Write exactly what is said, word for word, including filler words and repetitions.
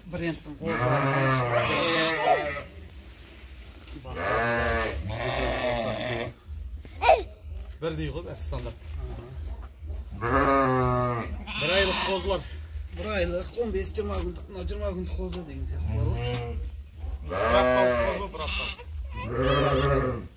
брендтің қозылары. Бірдей ғой, бәрі стандарт. Бір айлық қозылар. Бір айлық, он бес жиырма күндік, жиырма күндік қозы деген сияқты бар ғой. Бір апталық қозы, бір апталық.